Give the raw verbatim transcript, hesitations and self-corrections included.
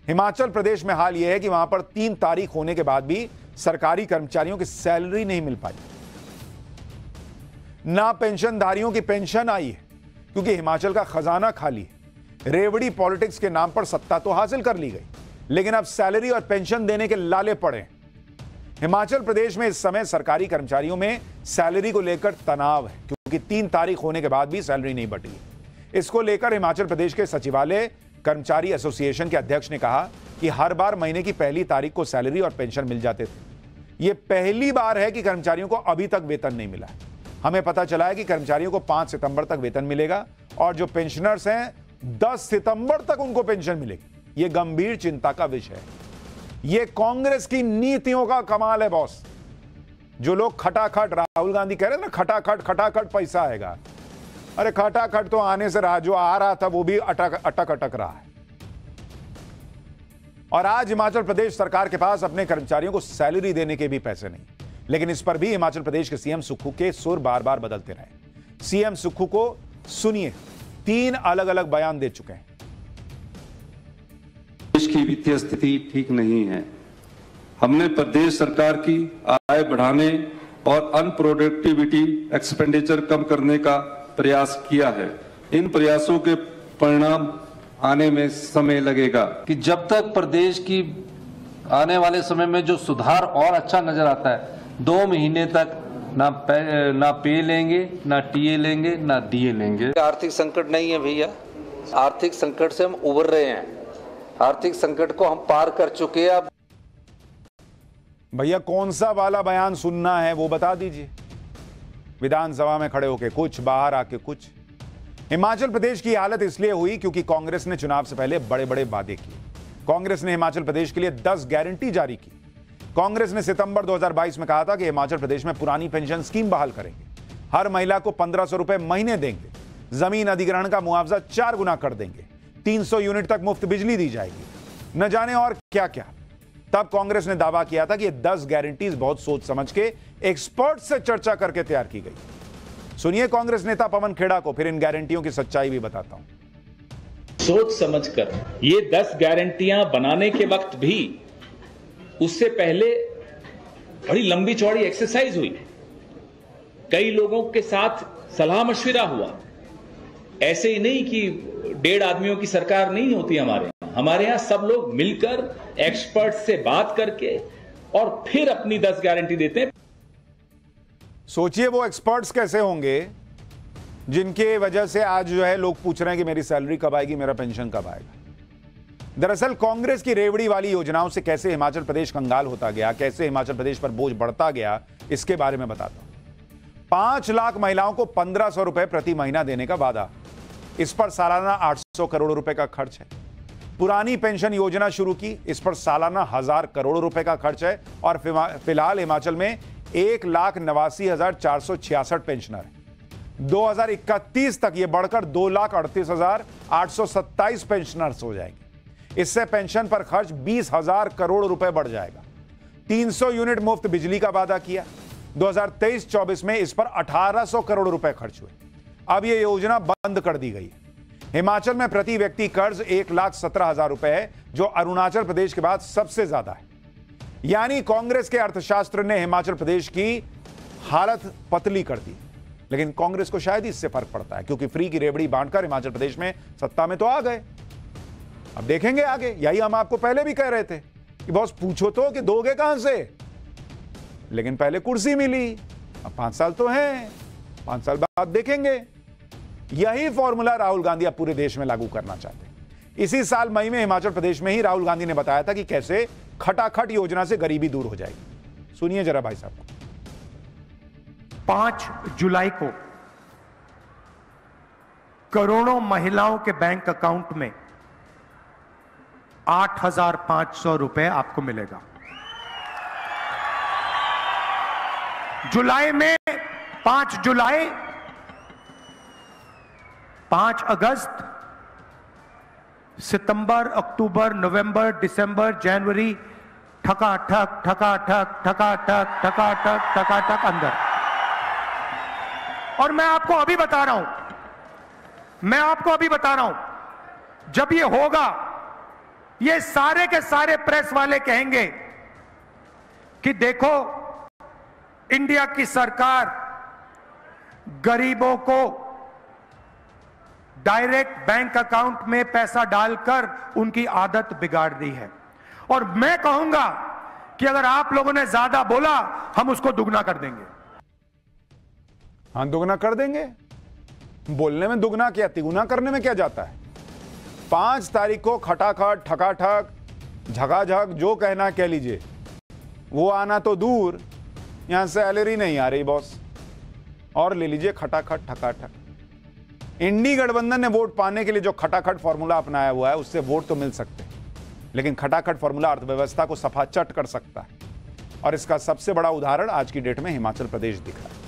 हिमाचल प्रदेश में हाल यह है कि वहां पर तीन तारीख होने के बाद भी सरकारी कर्मचारियों की सैलरी नहीं मिल पाई, ना पेंशनधारियों की पेंशन आई है, क्योंकि हिमाचल का खजाना खाली है। रेवड़ी पॉलिटिक्स के नाम पर सत्ता तो हासिल कर ली गई, लेकिन अब सैलरी और पेंशन देने के लाले पड़े हैं। हिमाचल प्रदेश में इस समय सरकारी कर्मचारियों में सैलरी को लेकर तनाव है, क्योंकि तीन तारीख होने के बाद भी सैलरी नहीं बढ़ी। इसको लेकर हिमाचल प्रदेश के सचिवालय कर्मचारी एसोसिएशन के अध्यक्ष ने कहा कि हर बार महीने की पहली तारीख को सैलरी और पेंशन मिल जाते थे। यह पहली बार है कि कर्मचारियों को अभी तक वेतन नहीं मिला है। हमें पता चला है कि कर्मचारियों को पांच सितंबर तक वेतन मिलेगा और जो पेंशनर्स हैं दस सितंबर तक उनको पेंशन मिलेगी। यह गंभीर चिंता का विषय है। यह कांग्रेस की नीतियों का कमाल है बॉस। जो लोग खटाखट, राहुल गांधी कह रहे हैं ना, खटाखट खटाखट पैसा आएगा। अरे खटाखट तो आने से रहा, जो आ रहा था वो भी अटक अटक अटक रहा है। और आज हिमाचल प्रदेश सरकार के पास अपने कर्मचारियों को सैलरी देने के भी पैसे नहीं, लेकिन इस पर भी हिमाचल प्रदेश के सीएम सुक्खू के सुर बार बार बदलते रहे। सीएम सुक्खू को सुनिए, तीन अलग अलग बयान दे चुके हैं। देश की वित्तीय स्थिति ठीक नहीं है। हमने प्रदेश सरकार की आय बढ़ाने और अनप्रोडक्टिविटी एक्सपेंडिचर कम करने का प्रयास किया है। इन प्रयासों के परिणाम आने में समय लगेगा। कि जब तक प्रदेश की आने वाले समय में जो सुधार और अच्छा नजर आता है, दो महीने तक ना पे, ना पे लेंगे, ना टीए लेंगे, ना डीए लेंगे। आर्थिक संकट नहीं है भैया, आर्थिक संकट से हम उबर रहे हैं। आर्थिक संकट को हम पार कर चुके हैं। भैया कौन सा वाला बयान सुनना है वो बता दीजिए। विधानसभा में खड़े होके कुछ, बाहर आके कुछ। हिमाचल प्रदेश की हालत इसलिए हुई क्योंकि कांग्रेस ने चुनाव से पहले बड़े बड़े वादे किए। कांग्रेस ने हिमाचल प्रदेश के लिए दस गारंटी जारी की। कांग्रेस ने सितंबर दो हज़ार बाईस में कहा था कि हिमाचल प्रदेश में पुरानी पेंशन स्कीम बहाल करेंगे, हर महिला को पंद्रह सौ रुपए महीने देंगे, जमीन अधिग्रहण का मुआवजा चार गुना कर देंगे, तीन सौ यूनिट तक मुफ्त बिजली दी जाएगी, न जाने और क्या क्या। तब कांग्रेस ने दावा किया था कि ये दस गारंटीज बहुत सोच समझ के एक्सपर्ट से चर्चा करके तैयार की गई। सुनिए कांग्रेस नेता पवन खेड़ा को, फिर इन गारंटियों की सच्चाई भी बताता हूं। सोच समझकर ये दस गारंटियां बनाने के वक्त भी उससे पहले बड़ी लंबी चौड़ी एक्सरसाइज हुई, कई लोगों के साथ सलाह मशविरा हुआ। ऐसे ही नहीं कि डेढ़ आदमियों की सरकार नहीं होती हमारे यहाँ। हमारे यहां सब लोग मिलकर एक्सपर्ट से बात करके और फिर अपनी दस गारंटी देते हैं। सोचिए वो एक्सपर्ट्स कैसे होंगे जिनके वजह से आज जो है लोग पूछ रहे हैं कि मेरी सैलरी कब आएगी, मेरा पेंशन कब आएगा। दरअसल कांग्रेस की रेवड़ी वाली योजनाओं से कैसे हिमाचल प्रदेश कंगाल होता गया, कैसे हिमाचल प्रदेश पर बोझ बढ़ता गया, इसके बारे में बताता हूं। पांच लाख महिलाओं को पंद्रह सौ रुपए प्रति महीना देने का वादा, इस पर सालाना आठ सौ करोड़ रुपए का खर्च है। पुरानी पेंशन योजना शुरू की, इस पर सालाना हजार करोड़ रुपए का खर्च है। और फिलहाल हिमाचल में एक लाख नवासी हजार चार सौ छियासठ पेंशनर है। दो हजार इकतीस तक यह बढ़कर दो लाख अड़तीस हजार आठ सौ सत्ताईस पेंशनर्स हो जाएंगे। इससे पेंशन पर खर्च बीस हजार करोड़ रुपए बढ़ जाएगा। तीन सौ यूनिट मुफ्त बिजली का वादा किया। दो हजार तेईस चौबीस में इस पर अठारह सौ करोड़ रुपए खर्च हुए। अब यह योजना बंद कर दी गई है। हिमाचल में प्रति व्यक्ति कर्ज एक लाख सत्रह हजार रुपए है, जो अरुणाचल प्रदेश के बाद सबसे ज्यादा है। यानी कांग्रेस के अर्थशास्त्र ने हिमाचल प्रदेश की हालत पतली कर दी। लेकिन कांग्रेस को शायद इससे फर्क पड़ता है, क्योंकि फ्री की रेवड़ी बांटकर हिमाचल प्रदेश में सत्ता में तो आ गए। अब देखेंगे आगे। यही हम आपको पहले भी कह रहे थे कि बॉस पूछो तो कि दोगे कहां से, लेकिन पहले कुर्सी मिली। अब पांच साल तो हैं, पांच साल बाद देखेंगे। यही फॉर्मूला राहुल गांधी अब पूरे देश में लागू करना चाहते हैं। इसी साल मई में हिमाचल प्रदेश में ही राहुल गांधी ने बताया था कि कैसे खटाखट योजना से गरीबी दूर हो जाएगी। सुनिए जरा भाई साहब को। पांच जुलाई को करोड़ों महिलाओं के बैंक अकाउंट में आठ हजार पांच सौ रुपए आपको मिलेगा। जुलाई में पांच जुलाई, पांच अगस्त, सितंबर, अक्टूबर, नवंबर, दिसंबर, जनवरी, ठका ठक ठका ठक ठका ठक ठका ठक ठका ठक अंदर। और मैं आपको अभी बता रहा हूं मैं आपको अभी बता रहा हूं जब ये होगा ये सारे के सारे प्रेस वाले कहेंगे कि देखो इंडिया की सरकार गरीबों को डायरेक्ट बैंक अकाउंट में पैसा डालकर उनकी आदत बिगाड़ दी है। और मैं कहूंगा कि अगर आप लोगों ने ज्यादा बोला हम उसको दुगना कर देंगे। हाँ, दुगना कर देंगे। बोलने में दुगना क्या, तिगुना करने में क्या जाता है। पांच तारीख को खटाखट ठकाठक झकाझक जो कहना कह लीजिए, वो आना तो दूर, यहां सैलरी नहीं आ रही बॉस, और ले लीजिए खटाखट ठकाठक। इंडी गठबंधन ने वोट पाने के लिए जो खटाखट फॉर्मूला अपनाया हुआ है उससे वोट तो मिल सकते हैं, लेकिन खटाखट फॉर्मूला अर्थव्यवस्था को सफाचट कर सकता है। और इसका सबसे बड़ा उदाहरण आज की डेट में हिमाचल प्रदेश दिख रहा है।